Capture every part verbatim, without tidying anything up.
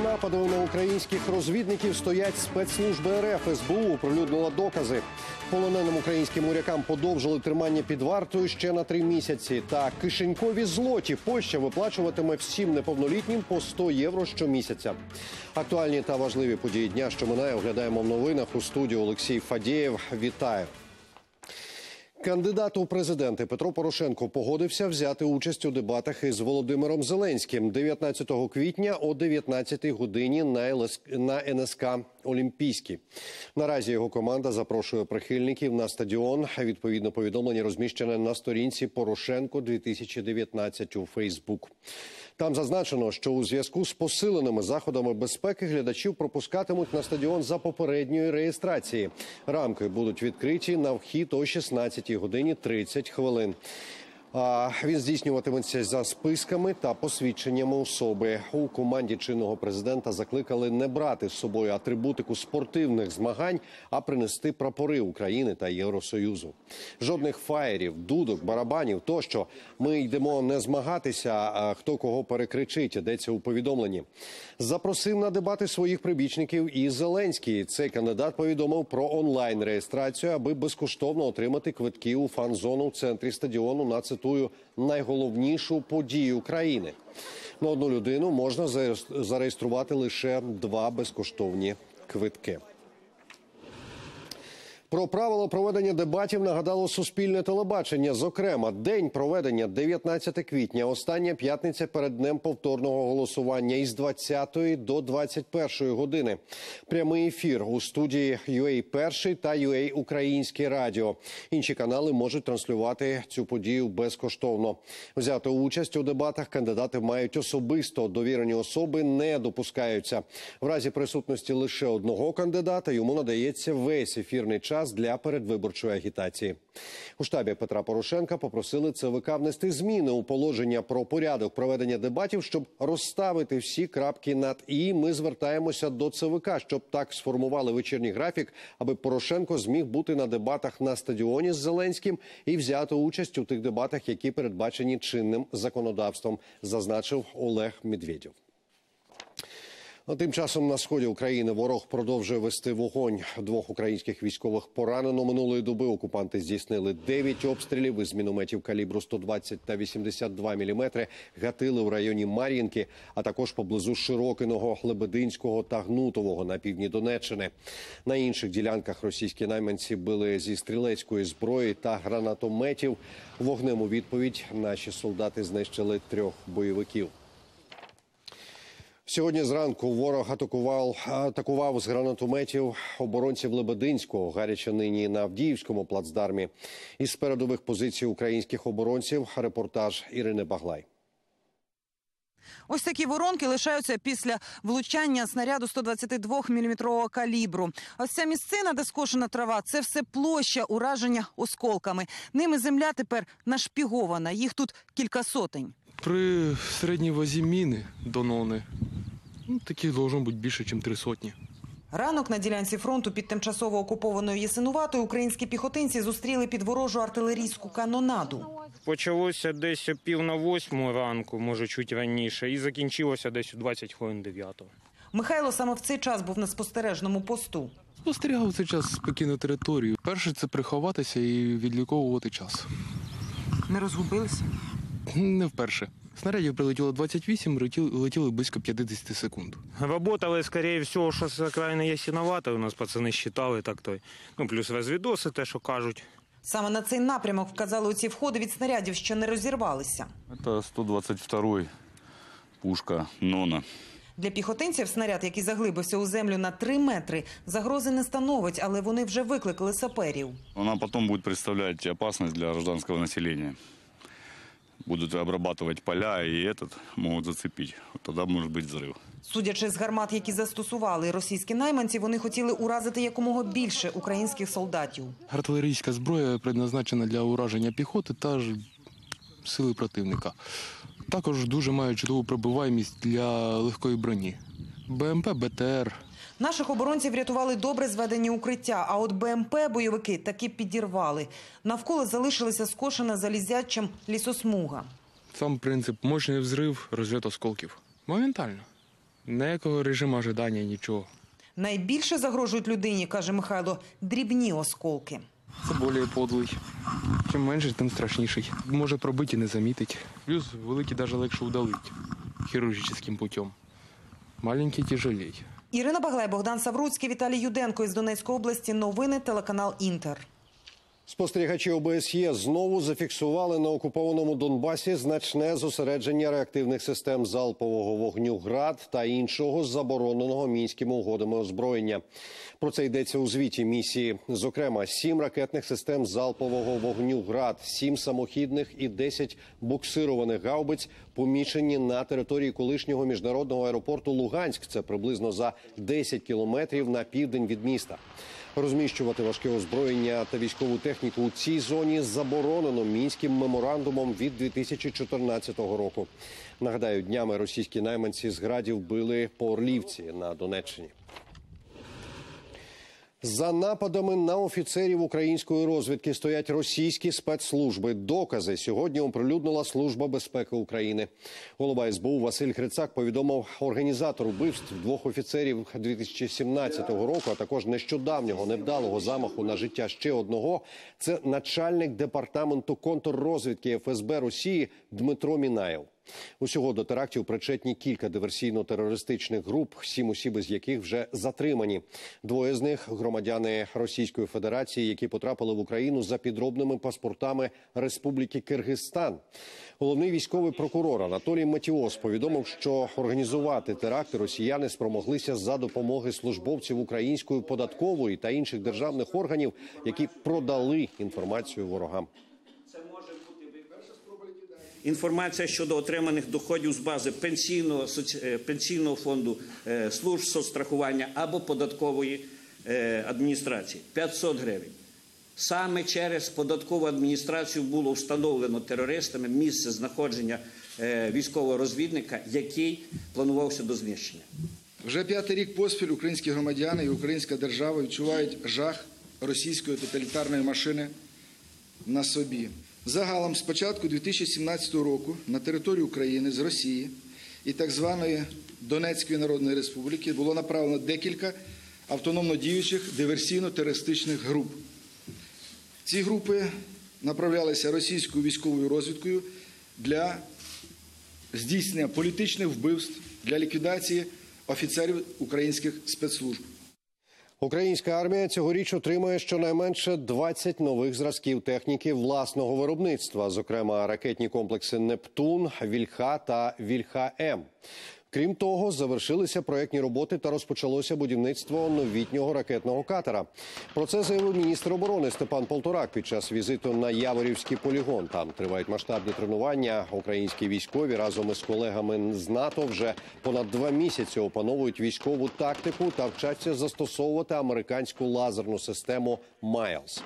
нападу на українських розвідників стоять спецслужби ер еф. ес бе у оприлюднила докази. Полоненим українським морякам подовжили тримання під вартою ще на три місяці. Та кишенькові злоті Польща виплачуватиме всім неповнолітнім по сто євро щомісяця. Актуальні та важливі події дня, що минає, оглядаємо в новинах. У студії Олексій Фадєєв. Вітаю. Кандидат у президенти Петро Порошенко погодився взяти участь у дебатах із Володимиром Зеленським дев'ятнадцятого квітня о дев'ятнадцятій годині на ен ес ка «Олімпійський». Наразі його команда запрошує прихильників на стадіон. Відповідне повідомлення розміщене на сторінці «Порошенко дві тисячі дев'ятнадцять» у Фейсбук. Там зазначено, що у зв'язку з посиленими заходами безпеки глядачів пропускатимуть на стадіон за попередньої реєстрації. Рамки будуть відкриті на вхід о шістнадцятій годині тридцять хвилин. А він здійснюватиметься за списками та посвідченнями особи. У команді чинного президента закликали не брати з собою атрибутику спортивних змагань, а принести прапори України та Євросоюзу. Жодних фаєрів, дудок, барабанів тощо. Ми йдемо не змагатися, а хто кого перекричить, йдеться у повідомленні. Запросив на дебати своїх прибічників і Зеленський. Цей кандидат повідомив про онлайн-реєстрацію, аби безкоштовно отримати квитки у фан-зону в центрі стадіону на, цитую, найголовнішу подію країни. На одну людину можна зареєструвати лише два безкоштовні квитки. Про правила проведення дебатів нагадало суспільне телебачення. Зокрема, день проведення дев'ятнадцяте квітня, остання п'ятниця перед днем повторного голосування із двадцятої до двадцять першої години. Прямий ефір у студії ю ей Перший та ю ей Українське радіо. Інші канали можуть транслювати цю подію безкоштовно. Взяти участь у дебатах кандидати мають особисто, довірені особи не допускаються. В разі присутності лише одного кандидата йому надається весь ефірний час для передвиборчої агітації. У штабі Петра Порошенка попросили це ве ка внести зміни у положення про порядок проведення дебатів, щоб розставити всі крапки над «і». Ми звертаємося до це ве ка, щоб так сформували вечірній графік, аби Порошенко зміг бути на дебатах на стадіоні з Зеленським і взяти участь у тих дебатах, які передбачені чинним законодавством, зазначив Олег Медведєв. Тим часом на сході України ворог продовжує вести вогонь. Двох українських військових поранено. Минулої доби окупанти здійснили дев'ять обстрілів із мінометів калібру сто двадцять та вісімдесят два міліметри, гатили в районі Мар'їнки, а також поблизу Широкиного, Лебединського та Гнутового на півдні Донеччини. На інших ділянках російські найманці били зі стрілецької зброї та гранатометів. Вогнем у відповідь наші солдати знищили трьох бойовиків. Сьогодні зранку ворог атакував, атакував з гранатометів оборонців Лебединського, гаряче нині на Авдіївському плацдармі. Із передових позицій українських оборонців репортаж Ірини Баглай. Ось такі воронки лишаються після влучання снаряду сто двадцятидвоміліметрового калібру. Ось ця місцина, де скошена трава, це все площа ураження осколками. Ними земля тепер нашпігована, їх тут кілька сотень. При середній вазі міни до нони, ну, таких должно бути більше, ніж три сотні. Ранок на ділянці фронту під тимчасово окупованою Ясинуватою українські піхотинці зустріли під ворожу артилерійську канонаду. Почалося десь о пів на восьму ранку, може чуть раніше, і закінчилося десь о двадцять хвилин дев'ятого. Михайло саме в цей час був на спостережному посту. Спостерігав цей час спокійну територію. Перше – це приховатися і відліковувати час. Не розгубилися? Не вперше. Снарядів прилетіло двадцять вісім, летіли близько п'ятдесят секунд. Работали, скоріше всього, що з окраїни Ясиноватої, у нас пацани считали так той. Ну, плюс розвідоси, те, що кажуть. Саме на цей напрямок вказали оці входи від снарядів, що не розірвалися. Це сто двадцять другий пушка «Нона». Для піхотинців снаряд, який заглибився у землю на три метри, загрози не становить, але вони вже викликали саперів. Вона потім буде представляти опасність для громадянського населення. Будуть обрабатувати поля і этот можуть зацепити. Тоді може бути взрив. Судячи з гармат, які застосували російські найманці, вони хотіли уразити якомога більше українських солдатів. Артилерійська зброя предназначена для ураження піхоти та ж сили противника. Також дуже має чудову пробиваємість для легкої броні. Бе ем пе, Бе Те Ер. Наших оборонців врятували добре зведені укриття, а от Бе Ем Пе бойовики таки підірвали. Навколо залишилася скошена залізячим лісосмуга. Сам принцип – мощний взрив, розльот осколків. Моментально. Ніякого режиму ожидання, нічого. Найбільше загрожують людині, каже Михайло, дрібні осколки. Це більш подлий. Чим менше, тим страшніший. Може пробити і не замітить. Плюс великий навіть легше удалити хірургічним путем. Маленький тяжелей. Ірина Баглай, Богдан Савруцький, Віталій Юденко із Донецької області. Новини, телеканал «Інтер». Спостерігачі О Б С Є знову зафіксували на окупованому Донбасі значне зосередження реактивних систем залпового вогню «Град» та іншого забороненого мінськими угодами озброєння. Про це йдеться у звіті місії. Зокрема, сім ракетних систем залпового вогню «Град», сім самохідних і десять буксированих гаубиць помічені на території колишнього міжнародного аеропорту Луганськ. Це приблизно за десять кілометрів на південь від міста. Розміщувати важке озброєння та військову техніку у цій зоні заборонено Мінським меморандумом від дві тисячі чотирнадцятого року. Нагадаю, днями російські найманці з «Градів» били по Орлівці на Донеччині. За нападами на офіцерів української розвідки стоять російські спецслужби. Докази сьогодні оприлюднила Служба безпеки України. Голова С Б У Василь Грицак повідомив, організатор убивств двох офіцерів дві тисячі сімнадцятого року, а також нещодавнього невдалого замаху на життя ще одного – це начальник департаменту контррозвідки Ф С Б Росії Дмитро Мінаєв. Усього до терактів причетні кілька диверсійно-терористичних груп, сім осіб із яких вже затримані. Двоє з них – громадяни Російської Федерації, які потрапили в Україну за підробними паспортами Республіки Киргизстан. Головний військовий прокурор Анатолій Матіос повідомив, що організувати теракти росіяни спромоглися за допомоги службовців української податкової та інших державних органів, які продали інформацію ворогам. Інформація щодо отриманих доходів з бази пенсійного, пенсійного фонду, служб соцстрахування або податкової адміністрації – п'ятсот гривень. Саме через податкову адміністрацію було встановлено терористами місце знаходження військового розвідника, який планувався до знищення. Вже п'ятий рік поспіль українські громадяни і українська держава відчувають жах російської тоталітарної машини на собі. Загалом з початку дві тисячі сімнадцятого року на територію України з Росії і так званої Донецької Народної Республіки було направлено декілька автономно діючих диверсійно-терористичних груп. Ці групи направлялися російською військовою розвідкою для здійснення політичних вбивств, для ліквідації офіцерів українських спецслужб. Українська армія цьогоріч отримає щонайменше двадцять нових зразків техніки власного виробництва, зокрема ракетні комплекси «Нептун», «Вільха» та «Вільха-М». Крім того, завершилися проєктні роботи та розпочалося будівництво новітнього ракетного катера. Про це заявив міністр оборони Степан Полторак під час візиту на Яворівський полігон. Там тривають масштабні тренування. Українські військові разом із колегами з НАТО вже понад два місяці опановують військову тактику та вчаться застосовувати американську лазерну систему «Майлз».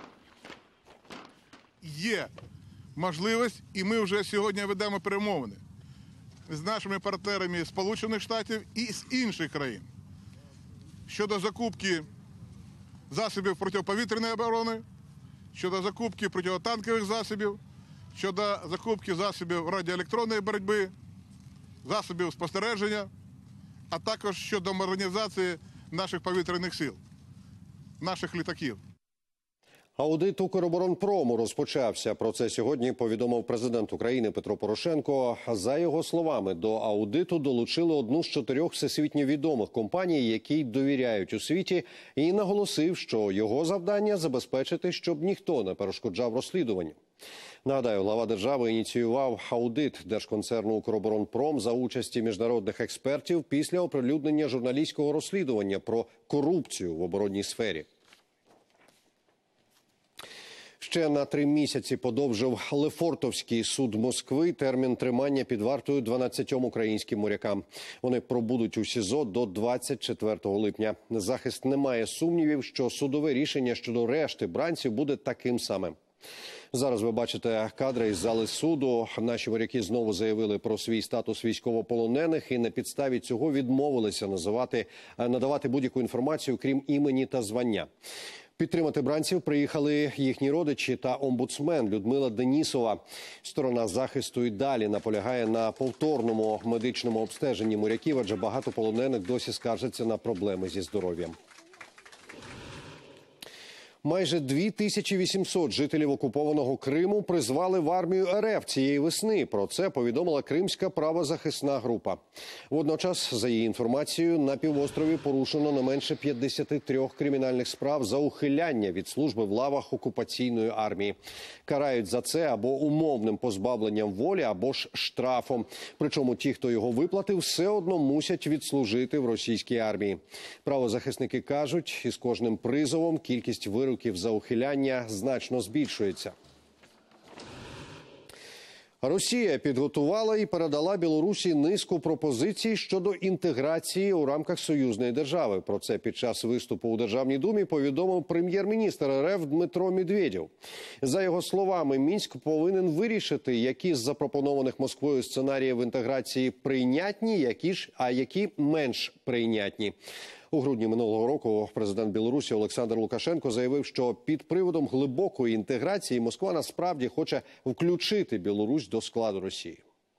Є можливість, і ми вже сьогодні ведемо перемовини з нашими партнерами з Сполучених Штатів і з інших країн щодо закупки засобів протиповітряної оборони, щодо закупки протитанкових засобів, щодо закупки засобів радіоелектронної боротьби, засобів спостереження, а також щодо модернізації наших повітряних сил, наших літаків. Аудит Укроборонпрому розпочався. Про це сьогодні повідомив президент України Петро Порошенко. За його словами, до аудиту долучили одну з чотирьох всесвітньо відомих компаній, які довіряють у світі, і наголосив, що його завдання – забезпечити, щоб ніхто не перешкоджав розслідуванню. Нагадаю, глава держави ініціював аудит держконцерну «Укроборонпром» за участі міжнародних експертів після оприлюднення журналістського розслідування про корупцію в оборонній сфері. Ще на три місяці подовжив Лефортовський суд Москви термін тримання під вартою дванадцятьом українським морякам. Вони пробудуть у СІЗО до двадцять четвертого липня. Захист не має сумнівів, що судове рішення щодо решти бранців буде таким самим. Зараз ви бачите кадри із зали суду. Наші моряки знову заявили про свій статус військовополонених і на підставі цього відмовилися називати, надавати будь-яку інформацію, крім імені та звання. Підтримати бранців приїхали їхні родичі та омбудсмен Людмила Денісова. Сторона захисту і далі наполягає на повторному медичному обстеженні моряків, адже багато полонених досі скаржаться на проблеми зі здоров'ям. Майже дві тисячі вісімсот жителів окупованого Криму призвали в армію РФ цієї весни. Про це повідомила Кримська правозахисна група. Водночас, за її інформацією, на півострові порушено не менше п'ятдесят три кримінальних справ за ухиляння від служби в лавах окупаційної армії. Карають за це або умовним позбавленням волі, або ж штрафом. Причому ті, хто його виплатив, все одно мусять відслужити в російській армії. Правозахисники кажуть, із кожним призовом кількість вироків за ухиляння значно збільшується. Росія підготувала і передала Білорусі низку пропозицій щодо інтеграції у рамках союзної держави. Про це під час виступу у Державній думі повідомив прем'єр-міністр РФ Дмитро Медведєв. За його словами, Мінськ повинен вирішити, які з запропонованих Москвою сценаріїв інтеграції прийнятні, які ж, а які менш прийнятні. У грудні минулого року президент Білорусі Олександр Лукашенко заявив, що під приводом глибокої інтеграції Москва насправді хоче включити Білорусь до складу Росії.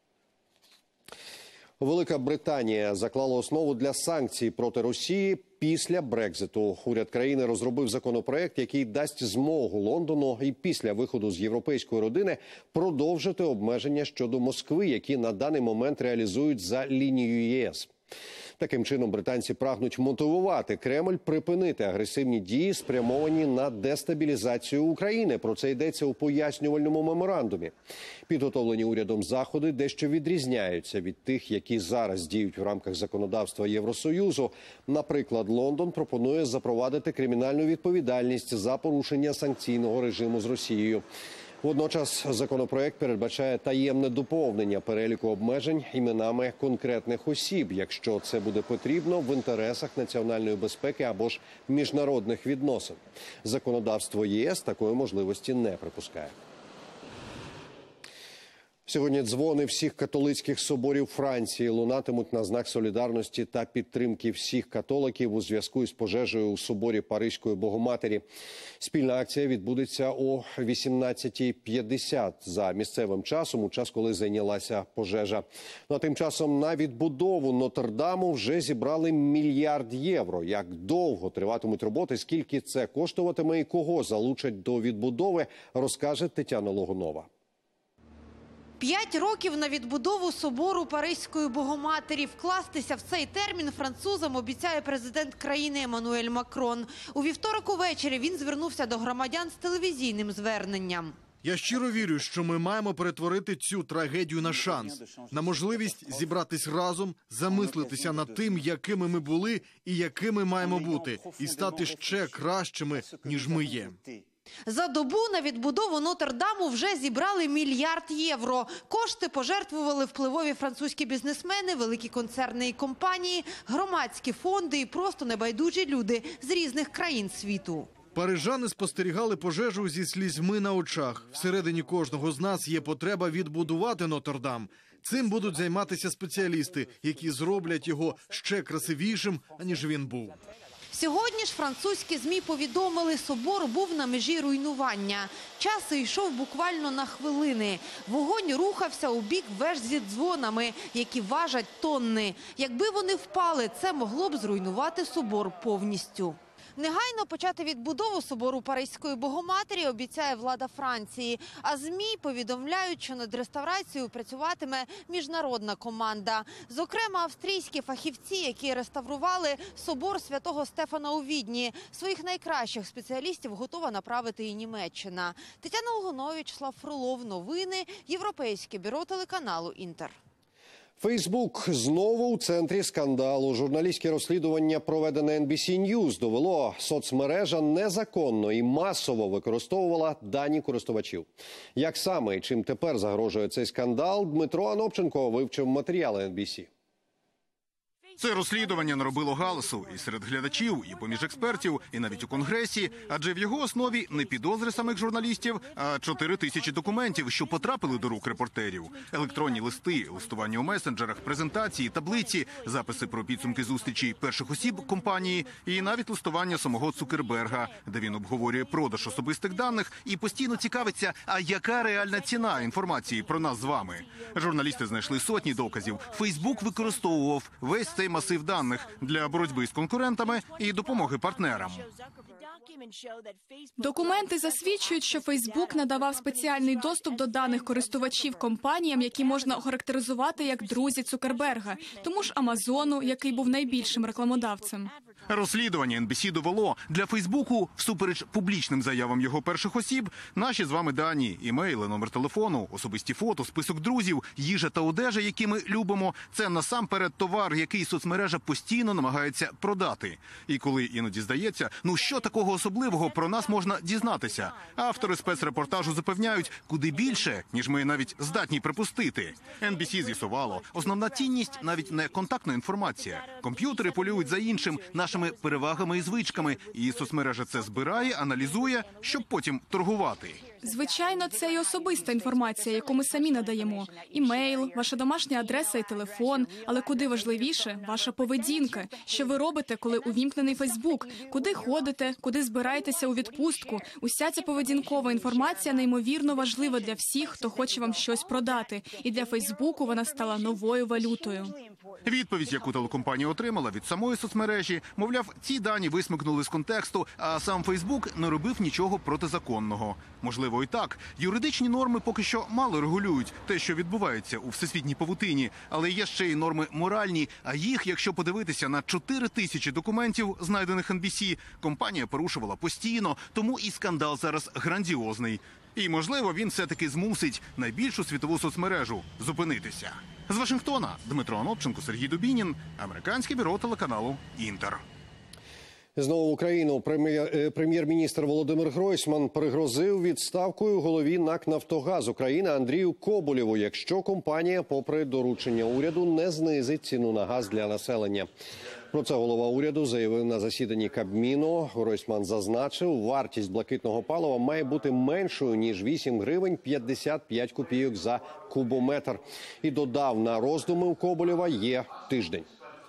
Велика Британія заклала основу для санкцій проти Росії після Брекзиту. Уряд країни розробив законопроект, який дасть змогу Лондону і після виходу з європейської родини продовжити обмеження щодо Москви, які на даний момент реалізують за лінією ЄС. Таким чином, британці прагнуть мотивувати Кремль припинити агресивні дії, спрямовані на дестабілізацію України. Про це йдеться у пояснювальному меморандумі. Підготовлені урядом заходи дещо відрізняються від тих, які зараз діють в рамках законодавства Євросоюзу. Наприклад, Лондон пропонує запровадити кримінальну відповідальність за порушення санкційного режиму з Росією. Водночас законопроект передбачає таємне доповнення переліку обмежень іменами конкретних осіб, якщо це буде потрібно в інтересах національної безпеки або ж міжнародних відносин. Законодавство ЄС такої можливості не припускає. Сьогодні дзвони всіх католицьких соборів Франції лунатимуть на знак солідарності та підтримки всіх католиків у зв'язку із пожежею у соборі Паризької Богоматері. Спільна акція відбудеться о вісімнадцятій п'ятдесят за місцевим часом, у час, коли зайнялася пожежа. Ну, а тим часом на відбудову Нотр-Даму вже зібрали мільярд євро. Як довго триватимуть роботи, скільки це коштуватиме і кого залучать до відбудови, розкаже Тетяна Логунова. П'ять років на відбудову собору Паризької Богоматері. Вкластися в цей термін французам обіцяє президент країни Еммануель Макрон. У вівторок увечері він звернувся до громадян з телевізійним зверненням. Я щиро вірю, що ми маємо перетворити цю трагедію на шанс, на можливість зібратись разом, замислитися над тим, якими ми були і якими маємо бути, і стати ще кращими, ніж ми є. За добу на відбудову Нотр-Даму вже зібрали мільярд євро. Кошти пожертвували впливові французькі бізнесмени, великі концерни і компанії, громадські фонди і просто небайдужі люди з різних країн світу. Парижани спостерігали пожежу зі слізьми на очах. Всередині кожного з нас є потреба відбудувати Нотр-Дам. Цим будуть займатися спеціалісти, які зроблять його ще красивішим, аніж він був. Сьогодні ж французькі ЗМІ повідомили, собор був на межі руйнування. Час йшов буквально на хвилини. Вогонь рухався у бік веж зі дзвонами, які важать тонни. Якби вони впали, це могло б зруйнувати собор повністю. Негайно почати відбудову собору Паризької Богоматері обіцяє влада Франції. А ЗМІ повідомляють, що над реставрацією працюватиме міжнародна команда. Зокрема, австрійські фахівці, які реставрували собор Святого Стефана у Відні. Своїх найкращих спеціалістів готова направити і Німеччина. Тетяна Логунова, Вячеслав Фролов. Новини. Європейське бюро телеканалу «Інтер». Фейсбук знову у центрі скандалу. Журналістське розслідування, проведене ен бі сі News, довело, соцмережа незаконно і масово використовувала дані користувачів. Як саме і чим тепер загрожує цей скандал, Дмитро Анопченко вивчив матеріали ен бі сі. Це розслідування наробило галасу і серед глядачів, і поміж експертів, і навіть у Конгресі. Адже в його основі не підозри самих журналістів, а чотири тисячі документів, що потрапили до рук репортерів. Електронні листи, листування у месенджерах, презентації, таблиці, записи про підсумки зустрічей перших осіб компанії і навіть листування самого Цукерберга, де він обговорює продаж особистих даних і постійно цікавиться, а яка реальна ціна інформації про нас з вами. Журналісти знайшли сотні доказів. Фейсбук використовував весь цей масив даних для боротьби з конкурентами і допомоги партнерам. Документи засвідчують, що Фейсбук надавав спеціальний доступ до даних користувачів компаніям, які можна охарактеризувати як друзі Цукерберга, тому ж Амазону, який був найбільшим рекламодавцем. Розслідування ен бі сі довело, для Фейсбуку, всупереч публічним заявам його перших осіб, наші з вами дані, імейли, номер телефону, особисті фото, список друзів, їжа та одежа, які ми любимо – це насамперед товар, який соцмережа постійно намагається продати. І коли іноді здається, ну що такого особливого про нас можна дізнатися? Автори спецрепортажу запевняють, куди більше, ніж ми навіть здатні припустити. ен бі сі з'ясувало, основна цінність навіть не контактна інформація. Комп'ютери полюють за іншим, нашими перевагами і звичками. І соцмережа це збирає, аналізує, щоб потім торгувати. Звичайно, це і особиста інформація, яку ми самі надаємо. Імейл, ваша домашня адреса і телефон. Але куди важливіше – ваша поведінка. Що ви робите, коли увімкнений Фейсбук? Куди ходите? Куди збираєтеся у відпустку? Уся ця поведінкова інформація неймовірно важлива для всіх, хто хоче вам щось продати. І для Фейсбуку вона стала новою валютою. Відповідь, яку телекомпанія отримала від самої соцмережі, мовляв, ці дані висмикнули з контексту, а сам Фейсбук не робив нічого протизаконного. Можливо, і так. Юридичні норми поки що мало регулюють те, що відбувається у всесвітній павутині, але є ще й норми моральні, а їх, якщо подивитися на чотири тисячі документів, знайдених ен бі сі, компанія порушувала постійно, тому і скандал зараз грандіозний. І, можливо, він все-таки змусить найбільшу світову соцмережу зупинитися. З Вашингтона Дмитро Анопченко, Сергій Дубінін, американське бюро телеканалу «Інтер». Знову в Україну прем'єр- прем'єр-міністр Володимир Гройсман пригрозив відставкою голові НАК «Нафтогаз України» Андрію Коболєву, якщо компанія, попри доручення уряду, не знизить ціну на газ для населення. Про це голова уряду заявив на засіданні Кабміну. Гройсман зазначив, вартість блакитного палива має бути меншою, ніж вісім гривень п'ятдесят п'ять копійок за кубометр. І додав, на роздуми у Коболєва є тиждень.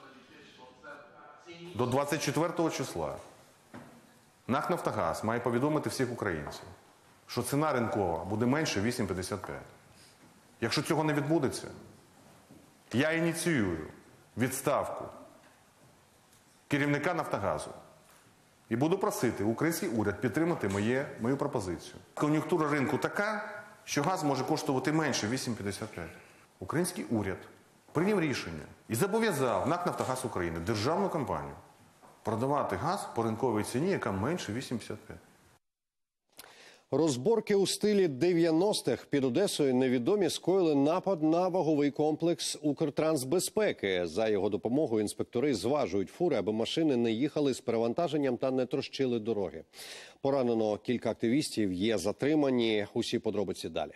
До двадцять четвертого числа НАК «Нафтогаз» має повідомити всіх українців, що ціна ринкова буде менше вісім п'ятдесят п'ять. Якщо цього не відбудеться, я ініціюю відставку керівника «Нафтогазу» і буду просити український уряд підтримати моє, мою пропозицію. Кон'юнктура ринку така, що газ може коштувати менше вісім п'ятдесят п'ять. Український уряд прийняв рішення і зобов'язав НАК «Нафтогаз України», державну компанію, продавати газ по ринковій ціні, яка менше вісім п'ятдесят п'ять. Розборки у стилі дев'яностих під Одесою невідомі скоїли напад на ваговий комплекс Укртрансбезпеки. За його допомогою інспектори зважують фури, аби машини не їхали з перевантаженням та не трощили дороги. Поранено кілька активістів, є затримані. Усі подробиці далі.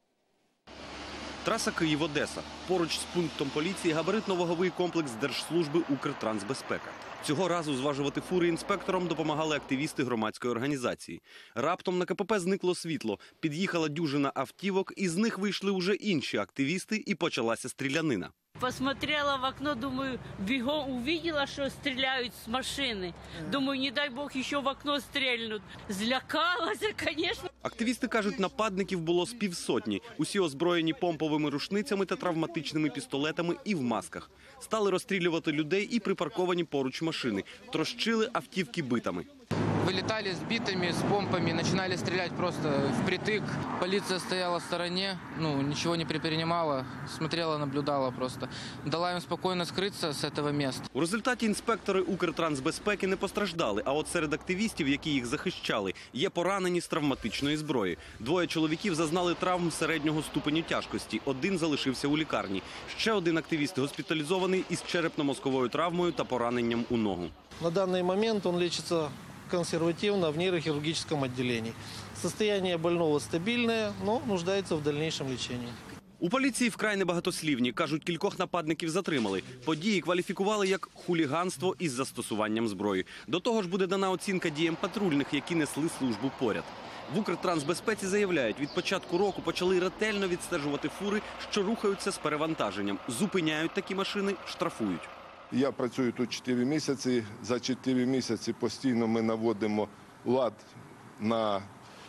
Траса Київ-Одеса. Поруч з пунктом поліції габаритно-ваговий комплекс Держслужби «Укртрансбезпека». Цього разу зважувати фури інспекторам допомагали активісти громадської організації. Раптом на ка пе пе зникло світло, під'їхала дюжина автівок, і з них вийшли уже інші активісти, і почалася стрілянина. Посмотрела в окно, думаю, бегом увидела, что стреляют с машины. Думаю, не дай бог еще в окно стрельнут. Злякалась, конечно. Активісти кажуть, нападників було з півсотні. Усі озброєні помповими рушницями та травматичними пістолетами і в масках. Стали розстрілювати людей і припарковані поруч машини. Трощили автівки битами. Вылетали с битами, с помпами, начинали стрелять просто впритык. Полиция стояла в стороне, ну, ничего не предпринимала, смотрела, наблюдала просто. Дала им спокойно скрыться с этого места. У результаті інспектори Укртрансбезпеки не постраждали, а от серед активістів, які їх захищали, є поранені з травматичної зброї. Двоє чоловіків зазнали травм середнього ступеню тяжкості, один залишився у лікарні. Ще один активіст госпіталізований із черепно-мозковою травмою та пораненням у ногу. На данный момент он лечится консервативно в нейрохирургическом отделении. Состояние больного стабильное, но нуждается в дальнейшем лечении. У поліції вкрай небагатослівні. Кажуть, кількох нападників затримали. Події кваліфікували як хуліганство із застосуванням зброї. До того ж буде дана оцінка діям патрульних, які несли службу поряд. В Укртрансбезпеці заявляють, від початку року почали ретельно відстежувати фури, що рухаються з перевантаженням. Зупиняють такі машини, штрафують. Я працюю тут чотири місяці. За чотири місяці постійно ми наводимо лад на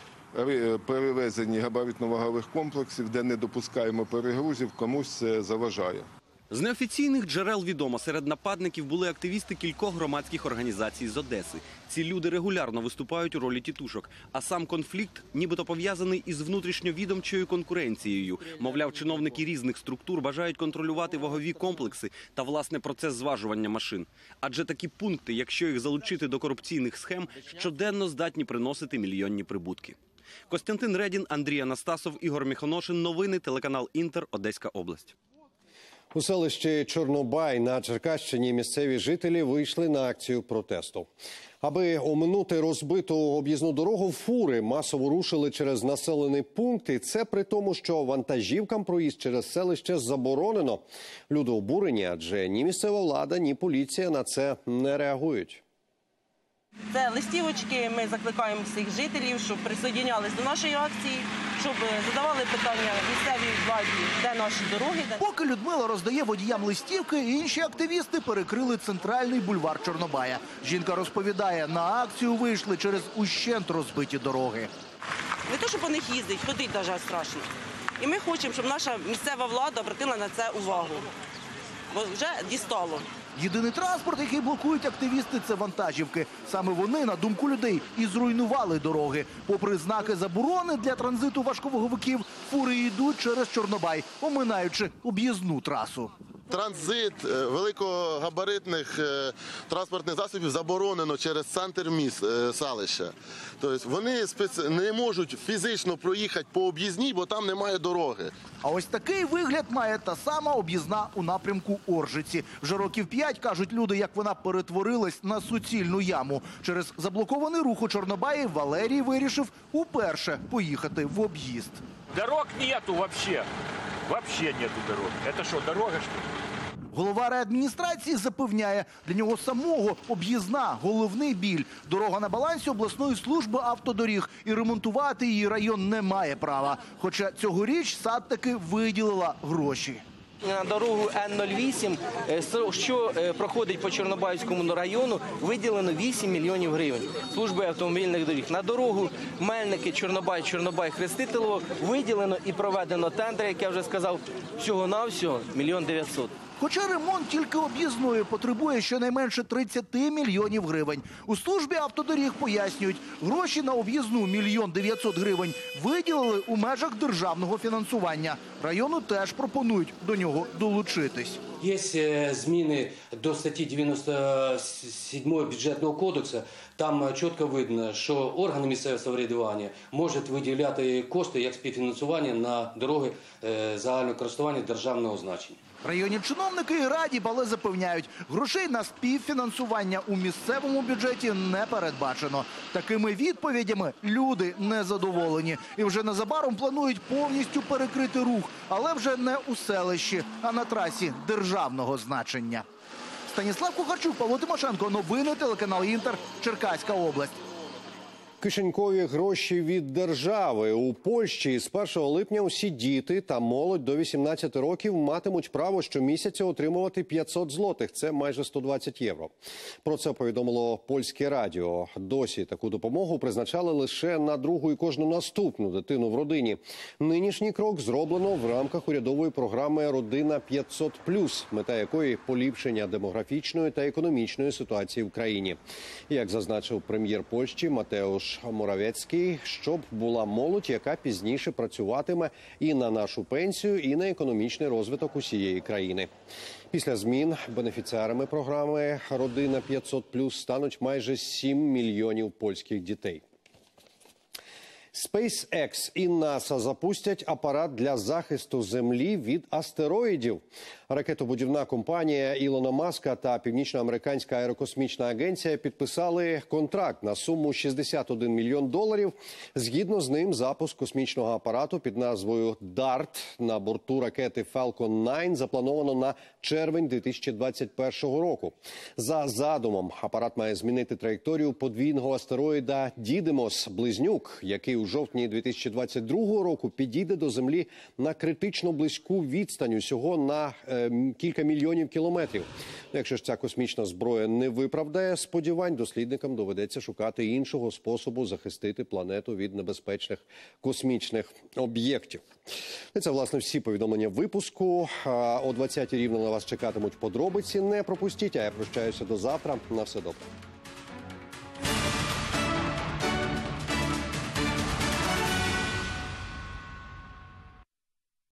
перевезенні габаритно-вагових комплексів, де не допускаємо перегрузів, комусь це заважає. З неофіційних джерел відомо, серед нападників були активісти кількох громадських організацій з Одеси. Ці люди регулярно виступають у ролі тітушок. А сам конфлікт нібито пов'язаний із внутрішньовідомчою конкуренцією. Мовляв, чиновники різних структур бажають контролювати вагові комплекси та, власне, процес зважування машин. Адже такі пункти, якщо їх залучити до корупційних схем, щоденно здатні приносити мільйонні прибутки. Костянтин Редін, Андрій Анастасов, Ігор Міхоношин. Новини, телеканал «Інтер», Одеська область. У селищі Чорнобай на Черкащині місцеві жителі вийшли на акцію протесту. Аби оминути розбиту об'їзну дорогу, фури масово рушили через населений пункт. І це при тому, що вантажівкам проїзд через селище заборонено. Люди обурені, адже ні місцева влада, ні поліція на це не реагують. Це листівочки, ми закликаємо всіх жителів, щоб присоединялись до нашої акції, щоб задавали питання місцевій владі, де наші дороги. Поки Людмила роздає водіям листівки, інші активісти перекрили центральний бульвар Чорнобая. Жінка розповідає, на акцію вийшли через ущент розбиті дороги. Не те, щоб по них їздить, ходить навіть страшно. І ми хочемо, щоб наша місцева влада обратила на це увагу, бо вже дістало. Єдиний транспорт, який блокують активісти, це вантажівки. Саме вони, на думку людей, і зруйнували дороги. Попри знаки заборони для транзиту важковаговиків, фури йдуть через Чорнобай, оминаючи об'їзну трасу. Транзит великогабаритних транспортних засобів заборонено через центр міст селища. Тобто вони не можуть фізично проїхати по об'їзній, бо там немає дороги. А ось такий вигляд має та сама об'їзна у напрямку Оржиці. Вже років п'ять, кажуть люди, як вона перетворилась на суцільну яму. Через заблокований рух у Чорнобаї Валерій вирішив уперше поїхати в об'їзд. Дорог нету вообще. Вообще нету дорог. Это что, дорога, что ли? Голова райадміністрації запевняє, для нього самого об'їзна – головний біль. Дорога на балансі обласної служби автодоріг, і ремонтувати її район не має права. Хоча цьогоріч САД таки виділила гроші. На дорогу Н нуль вісім, що проходить по Чорнобайському району, виділено вісім мільйонів гривень служби автомобільних доріг. На дорогу Мельники, Чорнобай, Чорнобай, Хрестителево виділено і проведено тендер, як я вже сказав, всього-навсього мільйон дев'ятсот. Хоча ремонт тільки об'їзної потребує щонайменше тридцять мільйонів гривень. У службі автодоріг пояснюють, гроші на об'їзну мільйон дев'ятсот гривень виділили у межах державного фінансування. Району теж пропонують до нього долучитись. Є зміни до статті дев'яносто сьомої бюджетного кодексу. Там чітко видно, що органи місцевого самоврядування можуть виділяти кошти як співфінансування на дороги загального користування державного значення. Районні чиновники і раді, але запевняють, грошей на співфінансування у місцевому бюджеті не передбачено. Такими відповідями люди незадоволені. І вже незабаром планують повністю перекрити рух, але вже не у селищі, а на трасі державного значення. Станіслав Кухарчук, Павло Тимошенко. Новини, телеканал «Інтер», Черкаська область. Кишенькові гроші від держави. У Польщі з першого липня усі діти та молодь до вісімнадцяти років матимуть право щомісяця отримувати п'ятсот злотих. Це майже сто двадцять євро. Про це повідомило польське радіо. Досі таку допомогу призначали лише на другу і кожну наступну дитину в родині. Нинішній крок зроблено в рамках урядової програми «Родина п'ятсот плюс», мета якої – поліпшення демографічної та економічної ситуації в країні. Як зазначив прем'єр Польщі Матеуш Моравецький, щоб була молодь, яка пізніше працюватиме і на нашу пенсію, і на економічний розвиток усієї країни. Після змін бенефіціарами програми «Родина п'ятсот плюс» стануть майже сім мільйонів польських дітей. SpaceX і НАСА запустять апарат для захисту Землі від астероїдів. Ракетобудівна компанія Ілона Маска та Північноамериканська аерокосмічна агенція підписали контракт на суму шістдесят один мільйон доларів. Згідно з ним, запуск космічного апарату під назвою «Дарт» на борту ракети Falcon дев'ять заплановано на червень дві тисячі двадцять першого року. За задумом, апарат має змінити траєкторію подвійного астероїда Дідимос-близнюк, який у жовтні дві тисячі двадцять другого року підійде до Землі на критично близьку відстань, усього на е, кілька мільйонів кілометрів. Якщо ж ця космічна зброя не виправдає сподівань, дослідникам доведеться шукати іншого способу захистити планету від небезпечних космічних об'єктів. І це, власне, всі повідомлення випуску. О двадцятій рівно на вас чекатимуть подробиці. Не пропустіть, а я прощаюся до завтра. На все добре.